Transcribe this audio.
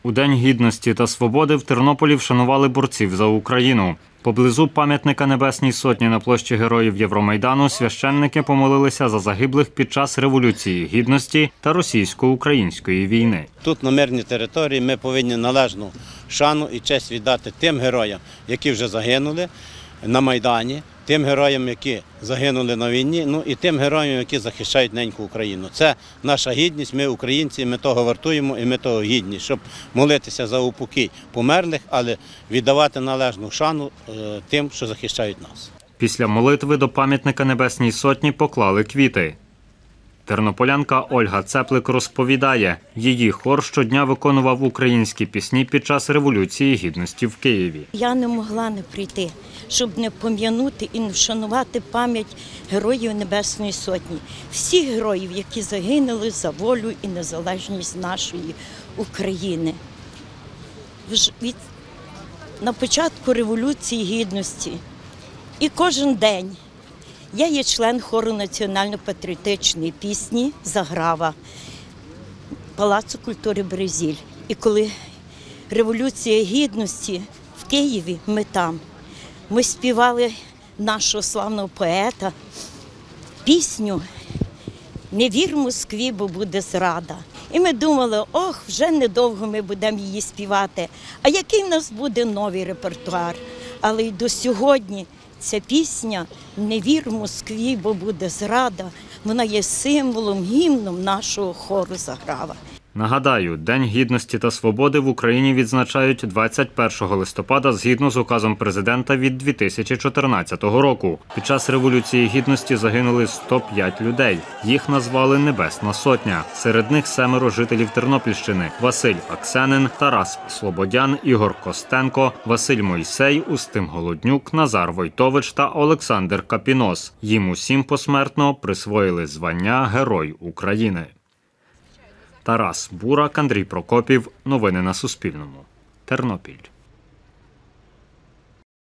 У День Гідності та Свободи в Тернополі вшанували борців за Україну. Поблизу пам'ятника Небесній Сотні на площі Героїв Євромайдану священники помолилися за загиблих під час Революції Гідності та російсько-української війни. Тут, на мирній території, ми повинні належну шану і честь віддати тим героям, які вже загинули на Майдані, тим героям, які загинули на війні, і тим героям, які захищають неньку Україну. Це наша гідність, ми українці, ми того вартуємо і ми того гідні, щоб молитися за упокій померлих, але віддавати належну шану тим, що захищають нас. Після молитви до пам'ятника Небесній Сотні поклали квіти. Тернополянка Ольга Цеплик розповідає, її хор щодня виконував українські пісні під час Революції Гідності в Києві. Я не могла не прийти, щоб не пом'янути і не вшанувати пам'ять Героїв Небесної Сотні. Всіх героїв, які загинули за волю і незалежність нашої України. На початку Революції Гідності і кожен день. Я є член хору національно-патріотичної пісні «Заграва» Палацу культури «Березіль». І коли Революція Гідності в Києві, ми співали нашого славного поета пісню «Не вір Москві, бо буде зрада». І ми думали, вже недовго ми будемо її співати, а який в нас буде новий репертуар. Але й до сьогодні ця пісня «Не вір Москві, бо буде зрада», вона є символом, гімном нашого хору «Заграва». Нагадаю, День Гідності та Свободи в Україні відзначають 21 листопада згідно з указом президента від 2014 року. Під час Революції Гідності загинули 105 людей. Їх назвали «Небесна Сотня». Серед них 7 жителів Тернопільщини – Василь Аксенин, Тарас Слободян, Ігор Костенко, Василь Мойсей, Устим Голоднюк, Назар Войтович та Олександр Капінос. Їм усім посмертно присвоїли звання Герой України. Тарас Бурак, Андрій Прокопів. Новини на Суспільному. Тернопіль.